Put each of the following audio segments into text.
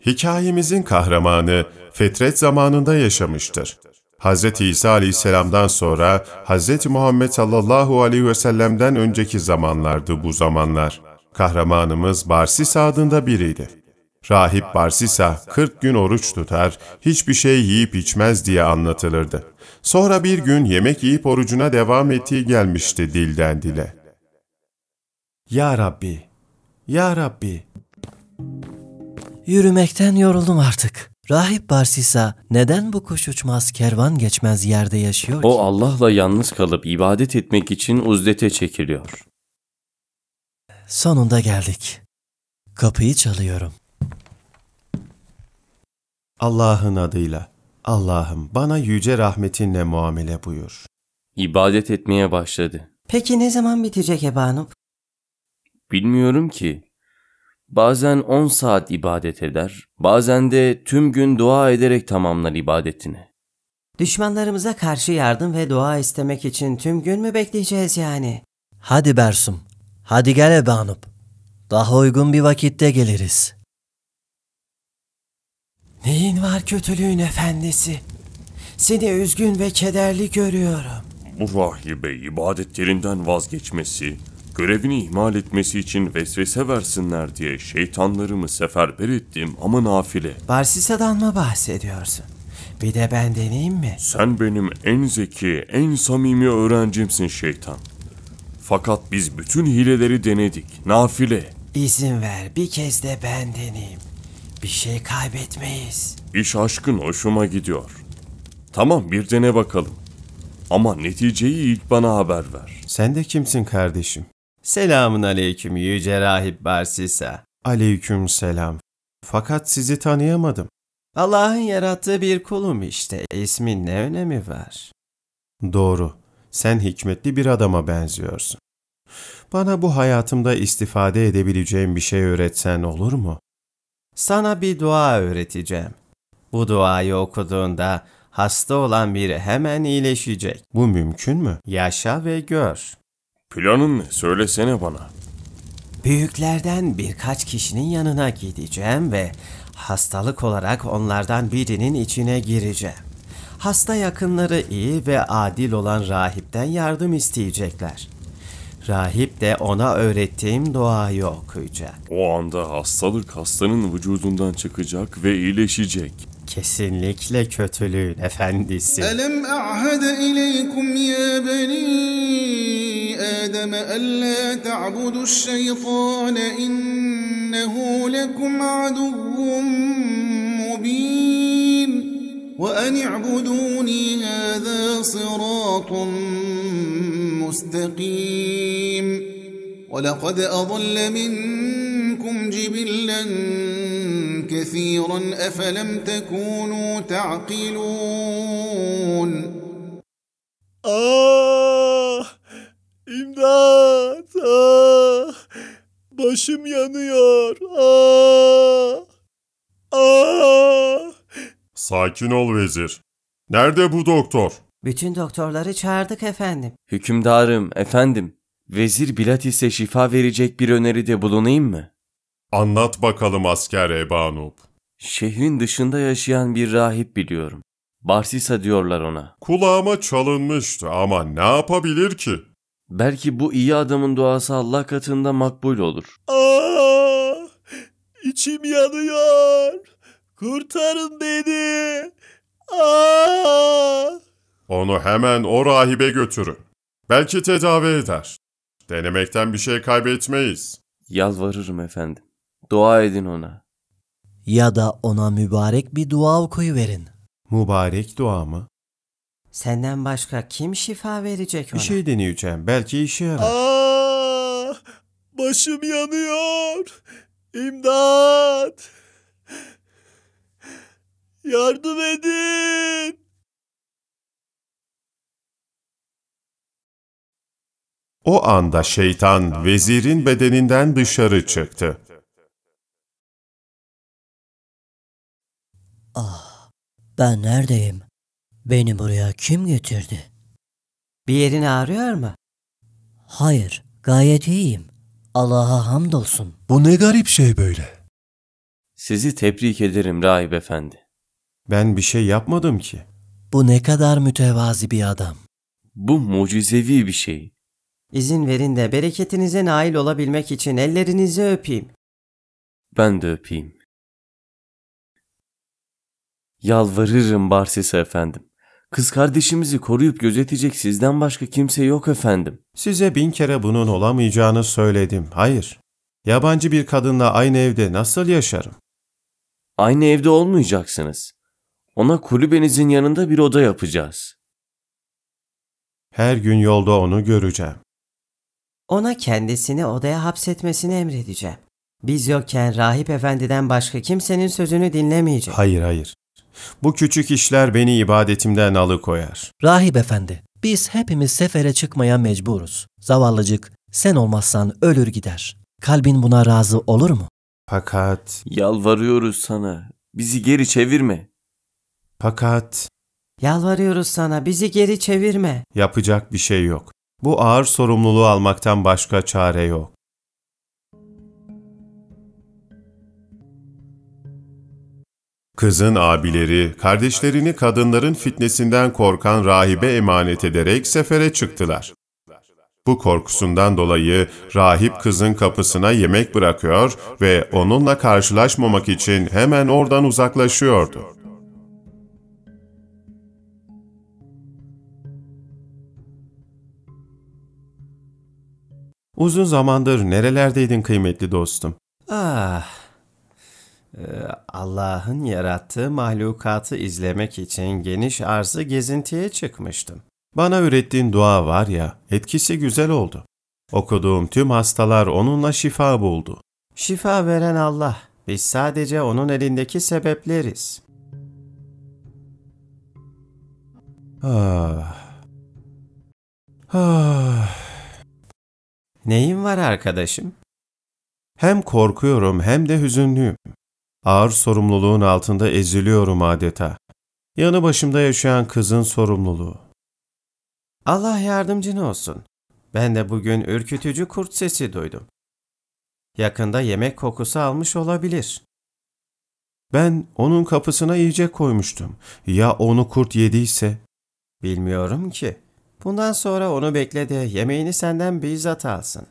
Hikayemizin kahramanı fetret zamanında yaşamıştır. Hz. İsa aleyhisselamdan sonra Hz. Muhammed sallallahu aleyhi ve sellem'den önceki zamanlardı bu zamanlar. Kahramanımız Barsisa adında biriydi. Rahip Barsisa 40 gün oruç tutar, hiçbir şey yiyip içmez diye anlatılırdı. Sonra bir gün yemek yiyip orucuna devam ettiği gelmişti dilden dile. Ya Rabbi, Ya Rabbi. Yürümekten yoruldum artık. Rahip Barsisa neden bu kuş uçmaz kervan geçmez yerde yaşıyor ki? O Allah'la yalnız kalıp ibadet etmek için uzdete çekiliyor. Sonunda geldik. Kapıyı çalıyorum. Allah'ın adıyla, Allah'ım bana yüce rahmetinle muamele buyur. İbadet etmeye başladı. Peki ne zaman bitecek Ebanub? Bilmiyorum ki. Bazen 10 saat ibadet eder, bazen de tüm gün dua ederek tamamlar ibadetini. Düşmanlarımıza karşı yardım ve dua istemek için tüm gün mü bekleyeceğiz yani? Hadi Bersum, hadi gel Ebanub. Daha uygun bir vakitte geliriz. Neyin var kötülüğün efendisi? Seni üzgün ve kederli görüyorum. Bu rahibe ibadetlerinden vazgeçmesi, görevini ihmal etmesi için vesvese versinler diye şeytanlarımı seferber ettim ama nafile. Barsisa'dan mı bahsediyorsun? Bir de ben deneyeyim mi? Sen benim en zeki, en samimi öğrencimsin şeytan. Fakat biz bütün hileleri denedik, nafile. İzin ver bir kez de ben deneyeyim. Bir şey kaybetmeyiz. İş aşkın hoşuma gidiyor. Tamam bir dene bakalım. Ama neticeyi ilk bana haber ver. Sen de kimsin kardeşim? Selamun aleyküm yüce rahip Barsisa. Aleyküm selam. Fakat sizi tanıyamadım. Allah'ın yarattığı bir kulum işte. İsmin ne önemi var? Doğru. Sen hikmetli bir adama benziyorsun. Bana bu hayatımda istifade edebileceğim bir şey öğretsen olur mu? Sana bir dua öğreteceğim. Bu duayı okuduğunda hasta olan biri hemen iyileşecek. Bu mümkün mü? Yaşa ve gör. Planın ne? Söylesene bana. Büyüklerden birkaç kişinin yanına gideceğim ve hastalık olarak onlardan birinin içine gireceğim. Hasta yakınları iyi ve adil olan rahipten yardım isteyecekler. Rahip de ona öğrettiğim duayı okuyacak. O anda hastalık hastanın vücudundan çıkacak ve iyileşecek. Kesinlikle kötülüğün efendisi. Elem a'hade ileykum ya beni Adem alla ta'budu'ş-şeytane innehu lekum aduvvun mubin ve en i'buduni hâzâ sıratun müstakîm وَلَقَدْ أَضَلَّ مِنْكُمْ جِبِلًّا كَثِيرًا أَفَلَمْ تَكُونُوا تَعْقِلُونَ Ah! İmdat! Ah! Başım yanıyor. Ah! Ah! Sakin ol vezir. Nerede bu doktor? Bütün doktorları çağırdık efendim. Hükümdarım, efendim, Vezir Bilatis'e şifa verecek bir öneride bulunayım mı? Anlat bakalım asker Ebanub. Şehrin dışında yaşayan bir rahip biliyorum. Barsisa diyorlar ona. Kulağıma çalınmıştı ama ne yapabilir ki? Belki bu iyi adamın duası Allah katında makbul olur. Ah! İçim yanıyor. Kurtarın beni. Ah! Onu hemen o rahibe götürün. Belki tedavi eder. Denemekten bir şey kaybetmeyiz. Yalvarırım efendim. Dua edin ona. Ya da ona mübarek bir dua okuyuverin. Mübarek dua mı? Senden başka kim şifa verecek ona? Bir şey deneyeceğim. Belki işe yarar. Ah! Başım yanıyor. İmdat! Yardım edin! O anda şeytan vezirin bedeninden dışarı çıktı. Ah! Ben neredeyim? Beni buraya kim getirdi? Bir yerin ağrıyor mu? Hayır, gayet iyiyim. Allah'a hamdolsun. Bu ne garip şey böyle? Sizi tebrik ederim rahip efendi. Ben bir şey yapmadım ki. Bu ne kadar mütevazi bir adam. Bu mucizevi bir şey. İzin verin de bereketinize nail olabilmek için ellerinizi öpeyim. Ben de öpeyim. Yalvarırım Barsisa efendim. Kız kardeşimizi koruyup gözetecek sizden başka kimse yok efendim. Size 1000 kere bunun olamayacağını söyledim. Hayır. Yabancı bir kadınla aynı evde nasıl yaşarım? Aynı evde olmayacaksınız. Ona kulübenizin yanında bir oda yapacağız. Her gün yolda onu göreceğim. Ona kendisini odaya hapsetmesini emredeceğim. Biz yokken rahip efendiden başka kimsenin sözünü dinlemeyecek. Hayır. Bu küçük işler beni ibadetimden alıkoyar. Rahip efendi, biz hepimiz sefere çıkmaya mecburuz. Zavallıcık, sen olmazsan ölür gider. Kalbin buna razı olur mu? Fakat... Yalvarıyoruz sana. Bizi geri çevirme. Yalvarıyoruz sana, bizi geri çevirme. Yapacak bir şey yok. Bu ağır sorumluluğu almaktan başka çare yok. Kızın abileri, kardeşlerini kadınların fitnesinden korkan rahibe emanet ederek sefere çıktılar. Bu korkusundan dolayı rahip kızın kapısına yemek bırakıyor ve onunla karşılaşmamak için hemen oradan uzaklaşıyordu. Uzun zamandır nerelerdeydin kıymetli dostum? Allah'ın yarattığı mahlukatı izlemek için geniş arzı gezintiye çıkmıştım. Bana öğrettiğin dua var ya, etkisi güzel oldu. Okuduğum tüm hastalar onunla şifa buldu. Şifa veren Allah, biz sadece onun elindeki sebepleriz. Neyin var arkadaşım? Hem korkuyorum hem de hüzünlüyüm. Ağır sorumluluğun altında eziliyorum adeta. Yanı başımda yaşayan kızın sorumluluğu. Allah yardımcın olsun. Ben de bugün ürkütücü kurt sesi duydum. Yakında yemek kokusu almış olabilir. Ben onun kapısına yiyecek koymuştum. Ya onu kurt yediyse? Bilmiyorum ki. Bundan sonra onu bekle de yemeğini senden bizzat alsın.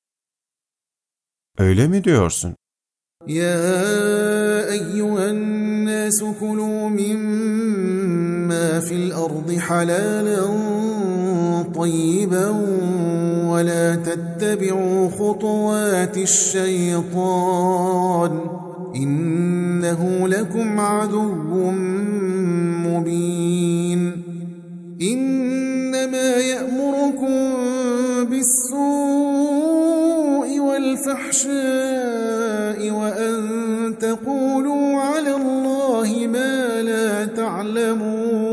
Öyle mi diyorsun? يا أيها الناس كلوا مما في الأرض حلالا طيبا ولا تتبعوا خطوات الشيطان إنه لكم عدو مبين إنما يأمركم بالسوء والفحشاء وأن تقولوا على الله ما لا تعلمون